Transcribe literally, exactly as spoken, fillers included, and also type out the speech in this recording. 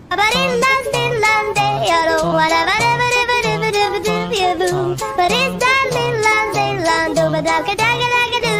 But in the still and day, I don't wanna do, but it's that little and day, land, do, but I can